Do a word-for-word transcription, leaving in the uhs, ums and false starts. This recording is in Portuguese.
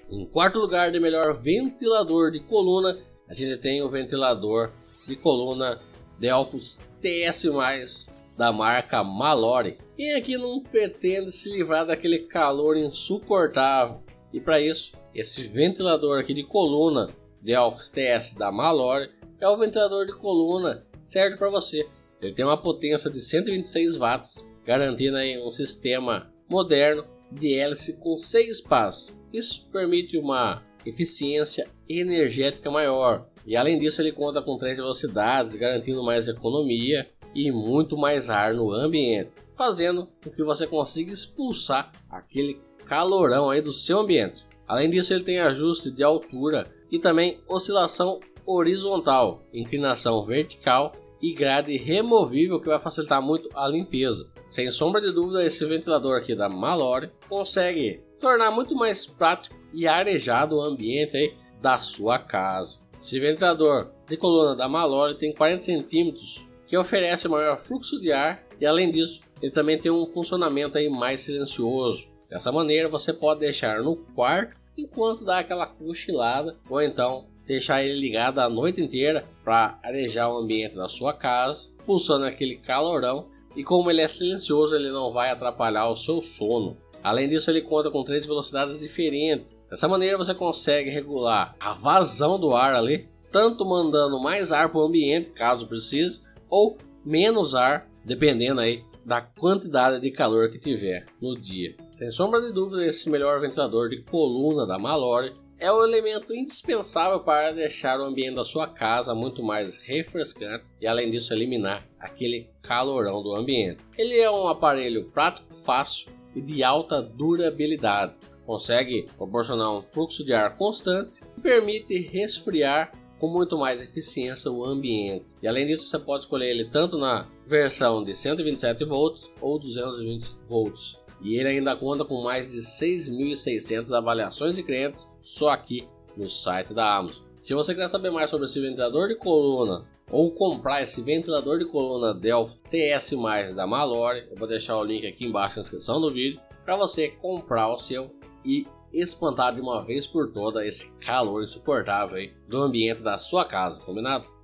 Em quarto lugar de melhor ventilador de coluna, a gente tem o ventilador de coluna Delphos T S mais, da marca Mallory. Quem aqui não pretende se livrar daquele calor insuportável? E para isso, esse ventilador aqui de coluna Delphos T S da Mallory é o ventilador de coluna certo para você. Ele tem uma potência de cento e vinte e seis watts, garantindo aí um sistema moderno de hélice com seis pás. Isso permite uma eficiência energética maior. E além disso, ele conta com três velocidades, garantindo mais economia e muito mais ar no ambiente, fazendo com que você consiga expulsar aquele calorão aí do seu ambiente. Além disso, ele tem ajuste de altura e também oscilação horizontal, inclinação vertical e grade removível, que vai facilitar muito a limpeza. Sem sombra de dúvida, esse ventilador aqui da Mallory consegue tornar muito mais prático e arejado o ambiente aí da sua casa. Esse ventilador de coluna da Mallory tem quarenta centímetros, que oferece maior fluxo de ar, e além disso ele também tem um funcionamento aí mais silencioso. Dessa maneira você pode deixar no quarto enquanto dá aquela cochilada, ou então deixar ele ligado a noite inteira para arejar o ambiente da sua casa, pulsando aquele calorão. E como ele é silencioso, ele não vai atrapalhar o seu sono. Além disso, ele conta com três velocidades diferentes. Dessa maneira você consegue regular a vazão do ar ali, tanto mandando mais ar para o ambiente caso precise, ou menos ar, dependendo aí da quantidade de calor que tiver no dia. Sem sombra de dúvida, esse melhor ventilador de coluna da Mallory é o elemento indispensável para deixar o ambiente da sua casa muito mais refrescante e, além disso, eliminar aquele calorão do ambiente. Ele é um aparelho prático, fácil e de alta durabilidade. Consegue proporcionar um fluxo de ar constante e permite resfriar com muito mais eficiência o ambiente. E além disso, você pode escolher ele tanto na versão de cento e vinte e sete volts ou duzentos e vinte volts. E ele ainda conta com mais de seis mil e seiscentas avaliações de clientes só aqui no site da Amazon. Se você quer saber mais sobre esse ventilador de coluna ou comprar esse ventilador de coluna Delphos T S mais da Mallory, eu vou deixar o link aqui embaixo na descrição do vídeo para você comprar o seu e espantar de uma vez por todas esse calor insuportável aí do ambiente da sua casa, combinado?